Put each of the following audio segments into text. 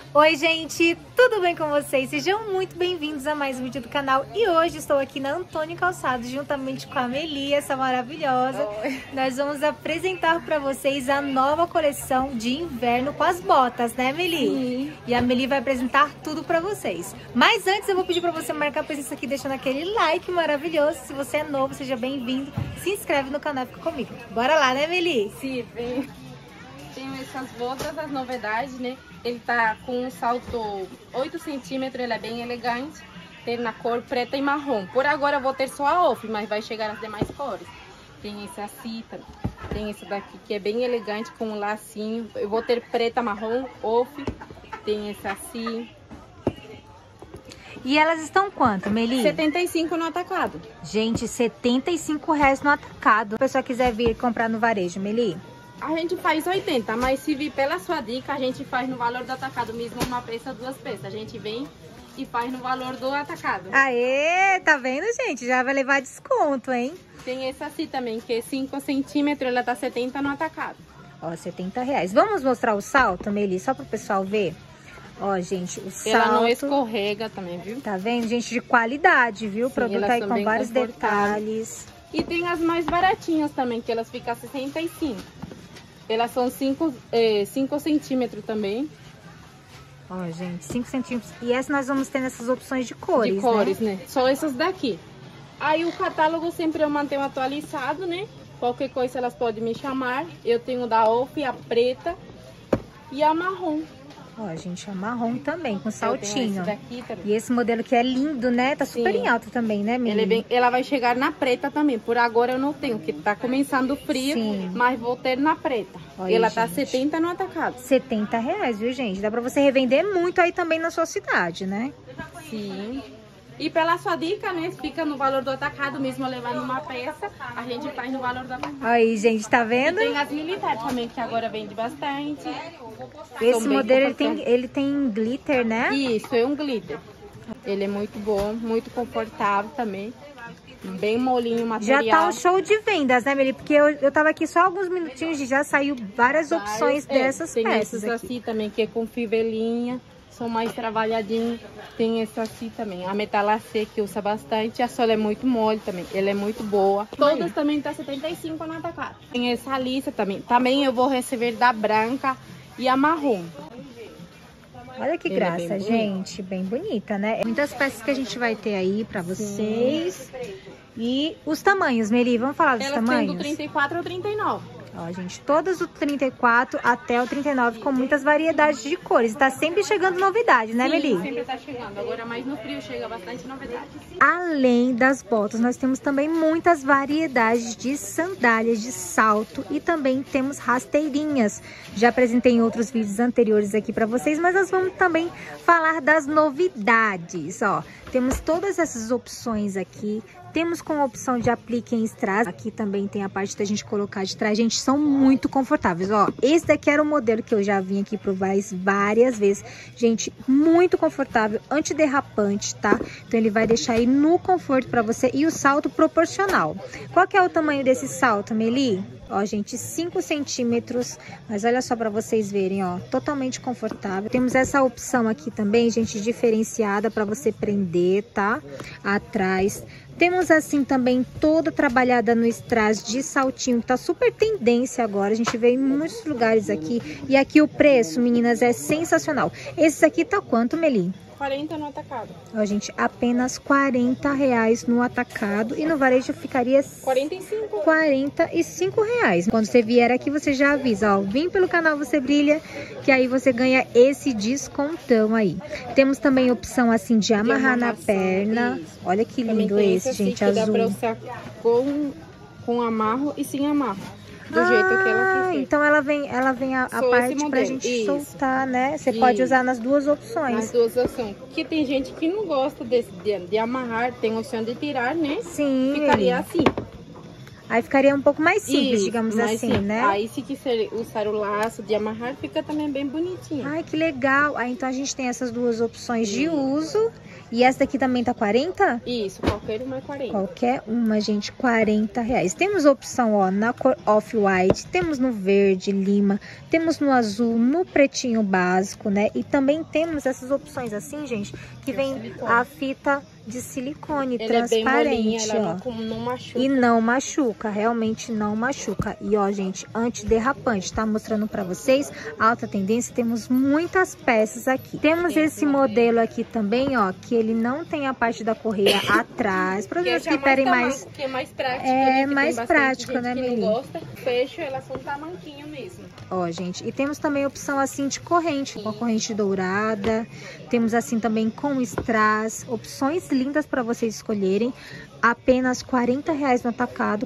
Oi gente, tudo bem com vocês? Sejam muito bem-vindos a mais um vídeo do canal. E hoje estou aqui na Antônio Calçados, juntamente com a Meli, essa maravilhosa. Oi. Nós vamos apresentar para vocês a nova coleção de inverno com as botas, né Meli? Sim. E a Meli vai apresentar tudo para vocês. Mas antes eu vou pedir para você marcar a presença aqui, deixando aquele like maravilhoso. Se você é novo, seja bem-vindo. Se inscreve no canal e fica comigo. Bora lá, né Meli? Sim, vem. Tenho essas botas, as novidades, né? Ele tá com um salto 8 centímetros, ele é bem elegante. Tem na cor preta e marrom. Por agora eu vou ter só a off, mas vai chegar as demais cores. Tem esse assim, tem esse daqui que é bem elegante com um lacinho. Eu vou ter preta, marrom, off. Tem esse assim. E elas estão quanto, Meli? 75 no atacado. Gente, R$75 no atacado. Se a pessoa quiser vir comprar no varejo, Meli? A gente faz 80, mas se vir pela sua dica, a gente faz no valor do atacado mesmo, uma peça, duas peças. A gente vem e faz no valor do atacado. Aê, tá vendo, gente? Já vai levar desconto, hein? Tem esse assim também, que é 5 centímetros, ela tá 70 no atacado. Ó, R$70. Vamos mostrar o salto, Meli, só pro pessoal ver? Ó, gente, o salto... Ela não escorrega também, viu? Tá vendo, gente? De qualidade, viu? O produto aí com vários detalhes. E tem as mais baratinhas também, que elas ficam 65. Elas são 5 centímetros também. Ó, gente, 5 centímetros. E essa nós vamos ter nessas opções de cores, de cores, né? Só essas daqui. Aí o catálogo sempre eu mantenho atualizado, né? Qualquer coisa elas podem me chamar. Eu tenho da off, a preta e a marrom. Ó, gente, a marrom também, com saltinho. Esse daqui também. E esse modelo que é lindo, né? Tá super em alta também, né, Meli? Ela vai chegar na preta também. Por agora eu não tenho, porque tá começando o frio. Sim. Mas vou ter na preta. Olha, ela tá 70 no atacado. R$70, viu, gente? Dá pra você revender muito aí também na sua cidade, né? Sim. E pela sua dica, né? Fica no valor do atacado mesmo, levando uma peça. A gente faz no valor do atacado. Aí, gente, tá vendo? E tem as militares também, que agora vende bastante. Esse modelo, ele tem glitter, né? Isso, é um glitter. Ele é muito bom, muito confortável também. Bem molinho o material. Já tá um show de vendas, né, Meli? Porque eu tava aqui só alguns minutinhos e já saiu várias opções dessas tem peças esses aqui. Assim também, que é com fivelinha. São mais trabalhadinhos. Tem esse assim também. A metalacê que usa bastante. A sola é muito mole também. Ela é muito boa. Todas também tá 75 no atacado. Tem essa lista também. Também eu vou receber da branca e a marrom. Olha que graça, gente. Bem bonita, né? Muitas peças que a gente vai ter aí pra vocês. Sim. E os tamanhos, Meli, vamos falar dos tamanhos? Elas tem do 34 ao 39. Ó, gente, todas do 34 até o 39 com muitas variedades de cores. Tá sempre chegando novidade, né, Meli? Sim, sempre tá chegando. Agora mais no frio chega bastante novidade. Além das botas, nós temos também muitas variedades de sandálias de salto e também temos rasteirinhas. Já apresentei em outros vídeos anteriores aqui pra vocês, mas nós vamos também falar das novidades, ó. Temos todas essas opções aqui. Temos com a opção de aplique em strass. Aqui também tem a parte da gente colocar de trás. Gente, são muito confortáveis. Ó, esse daqui era o modelo que eu já vim aqui provar várias vezes. Gente, muito confortável, antiderrapante, tá? Então ele vai deixar aí no conforto pra você. E o salto proporcional. Qual que é o tamanho desse salto, Meli? Ó, gente, 5 centímetros, mas olha só pra vocês verem, ó, totalmente confortável. Temos essa opção aqui também, gente, diferenciada pra você prender, tá? Atrás. Temos assim também toda trabalhada no strass de saltinho, que tá super tendência agora. A gente vê em muitos lugares aqui. E aqui o preço, meninas, é sensacional. Esse aqui tá quanto, Meli? 40 no atacado. Ó, gente, apenas R$40 no atacado. E no varejo ficaria 45 reais. Quando você vier aqui, você já avisa, ó, vem pelo canal Você Brilha, que aí você ganha esse descontão aí. Temos também opção assim de amarrar na perna. Isso. Olha que lindo esse, gente, azul. Dá pra usar com amarro e sem amarro. Do jeito que ela quiser. Então ela vem a parte pra gente soltar, né? Você pode usar nas duas opções. Nas duas opções. Porque tem gente que não gosta de amarrar, tem a opção de tirar, né? Sim. Ficaria assim. Aí ficaria um pouco mais simples, digamos assim, né? Aí se quiser usar o laço de amarrar, fica também bem bonitinho. Ai, que legal. Aí então a gente tem essas duas opções de uso. E essa daqui também tá 40? Isso, qualquer uma é 40. Qualquer uma, gente, 40 reais. Temos opção, ó, na cor off-white, temos no verde, lima, temos no azul, no pretinho básico, né? E também temos essas opções assim, gente, que vem a fita de silicone transparente, é bem molinha, ela ó. não machuca. E não machuca, realmente não machuca. E ó, gente, antiderrapante, tá mostrando pra vocês, alta tendência, temos muitas peças aqui. Temos esse modelo aqui também, ó, que ele não tem a parte da correia atrás, para os que querem mais... Que é mais prático, é né? mais prático, né, Meli? Gosta, fecho, elas são tamanquinho mesmo. Ó, gente, e temos também a opção assim de corrente, com a corrente dourada. Temos assim também com strass, opções lindas para vocês escolherem. Apenas R$40 no atacado,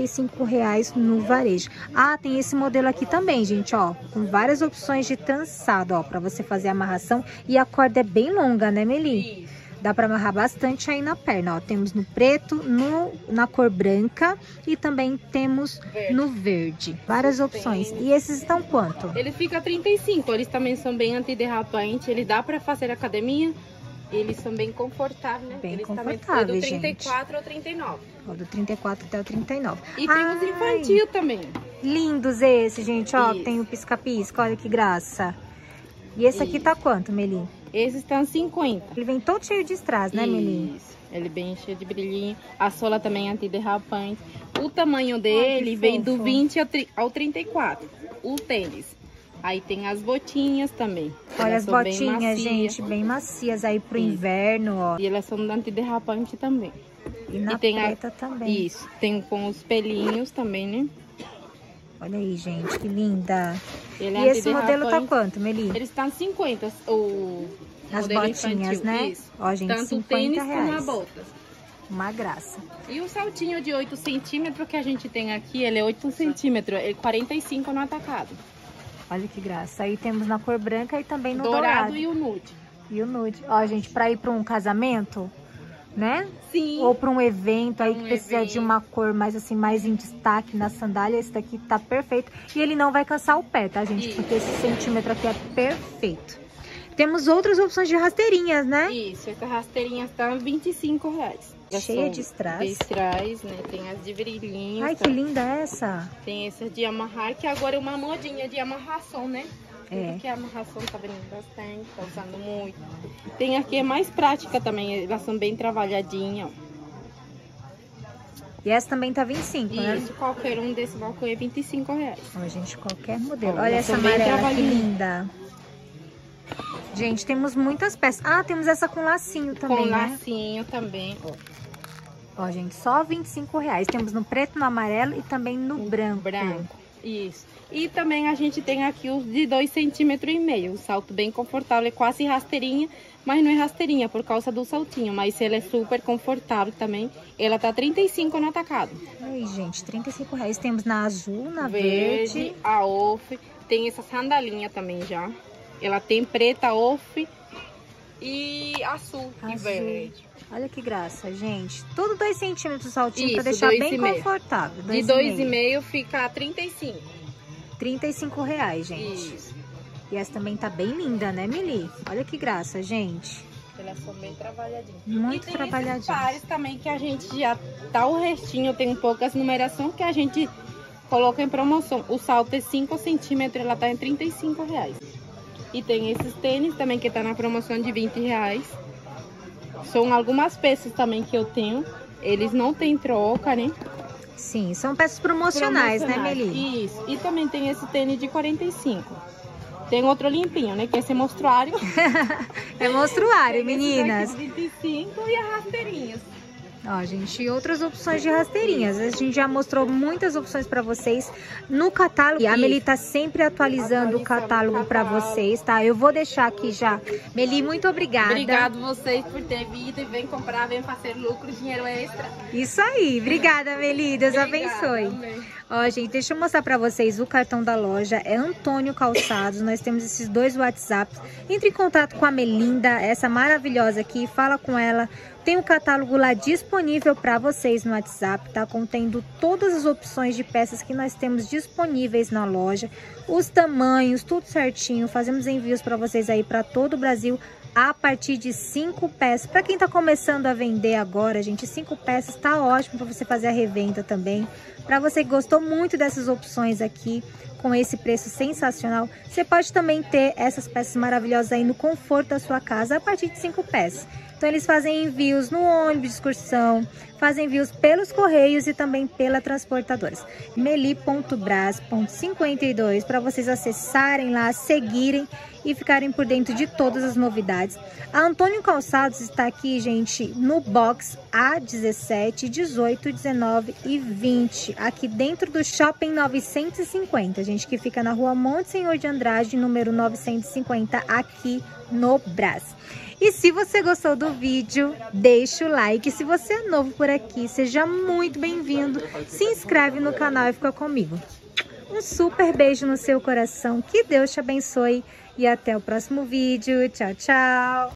R$45 no varejo. Ah, tem esse modelo aqui também, gente, ó, com várias opções de trançado, ó, para você fazer a amarração. E a corda é bem longa, né, Meli? Isso. Dá para amarrar bastante aí na perna, ó. Temos no preto, na cor branca e também temos no verde. Várias opções. E esses estão quanto? Ele fica 35, eles também são bem antiderrapante, ele dá para fazer academia. Eles são bem confortáveis, né? Bem eles confortáveis, também do 34 ao 39. Ó, do 34 até o 39. E temos infantil também. Lindos esses, gente, ó. Isso. Tem o pisca-pisca, olha que graça. E esse aqui tá quanto, Meli? Esses estão 50. Ele vem todo cheio de strass, né, Meli? Isso. Ele bem cheio de brilhinho. A sola também é antiderrapante. O tamanho dele vem do 20 ao 34. O tênis. Aí tem as botinhas também. Olha as botinhas, gente, bem macias aí pro inverno, ó. E elas são antiderrapante também. E na preta também. Isso, tem com os pelinhos também, né? Olha aí, gente, que linda. Ele e esse modelo tá quanto, Meli? Eles estão 50, as botinhas, infantil, né? Isso. Ó, gente, tanto o tênis como a bota. Uma graça. E o saltinho de 8 centímetros que a gente tem aqui, ele é 8 centímetros, é 45 no atacado. Olha que graça. Aí temos na cor branca e também no dourado. E o nude. E o nude. Ó, gente, pra ir pra um casamento, né? Sim. Ou pra um evento aí que precisa de uma cor mais assim, mais em destaque na sandália. Esse daqui tá perfeito. E ele não vai cansar o pé, tá, gente? Porque esse centímetro aqui é perfeito. Temos outras opções de rasteirinhas, né? Isso, essa rasteirinha tá R$25. Cheia de strass. De strass, né? Tem as de brilhinhos. Ai, que linda essa. Tem essa de amarrar, que agora é uma modinha de amarração, né? É. Porque a amarração tá vindo bastante, tá usando muito. Tem aqui, é mais prática também, elas são bem trabalhadinhas. E essa também tá 25, né? Isso, qualquer um desse balcão é R$25. Ó, gente, qualquer modelo. Olha essa amarela, que linda. Gente, temos muitas peças. Ah, temos essa com lacinho também, com né? lacinho também, ó. Ó, gente, só R$25. Temos no preto, no amarelo e também no branco. Isso. E também a gente tem aqui os de 2,5 centímetros. O salto bem confortável, é quase rasteirinha, mas não é rasteirinha por causa do saltinho. Mas ela é super confortável também. Ela tá 35 no atacado. Aí, gente, R$35. Temos na azul, na verde, a off. Tem essa sandalinha também já. Ela tem preta, off e azul e verde. Olha que graça, gente. Tudo 2 centímetros o saltinho para deixar bem confortável. De 2,5 fica 35. R$35, gente. Isso. E essa também tá bem linda, né, Meli? Olha que graça, gente. Elas são bem trabalhadinhas. Muito trabalhadinhas. E tem pares também que a gente já tá o restinho, tem poucas numeração que a gente coloca em promoção. O salto é 5 centímetros, ela tá em R$35. E tem esses tênis também que tá na promoção de R$20. São algumas peças também que eu tenho. Eles não tem troca, né? Sim, são peças promocionais, né, Meli? Isso. E também tem esse tênis de 45. Tem outro limpinho, né? Que é esse monstruário. É monstruário, meninas. 25 e as rasteirinhas. Ó, gente, e outras opções de rasteirinhas. A gente já mostrou muitas opções para vocês no catálogo. E a Meli tá sempre atualizando o catálogo para vocês, tá? Eu vou deixar aqui já. Meli, muito obrigada. Obrigado vocês por ter vindo e vem comprar, vem fazer lucro, dinheiro extra. Isso aí. Obrigada, Meli. Deus abençoe. Amém. Ó, gente, deixa eu mostrar pra vocês o cartão da loja. É Antônio Calçados. Nós temos esses 2 WhatsApps. Entre em contato com a Melinda, essa maravilhosa aqui. Fala com ela Tem o catálogo lá disponível para vocês no WhatsApp, tá? Contendo todas as opções de peças que nós temos disponíveis na loja, os tamanhos, tudo certinho. Fazemos envios para vocês aí para todo o Brasil a partir de 5 peças. Para quem tá começando a vender agora, gente, 5 peças tá ótimo para você fazer a revenda também. Para você que gostou muito dessas opções aqui, com esse preço sensacional, você pode também ter essas peças maravilhosas aí no conforto da sua casa a partir de 5 peças. Então eles fazem envios no ônibus de excursão, fazem envios pelos correios e também pela transportadoras. Meli.bras.52 para vocês acessarem lá, seguirem e ficarem por dentro de todas as novidades. A Antônio Calçados está aqui, gente, no box A17, 18, 19 e 20, aqui dentro do Shopping 950, gente, que fica na rua Monte Senhor de Andrade, número 950, aqui no Brás. E se você gostou do vídeo, deixa o like. Se você é novo por aqui, seja muito bem-vindo. Se inscreve no canal e fica comigo. Um super beijo no seu coração. Que Deus te abençoe. E até o próximo vídeo. Tchau, tchau.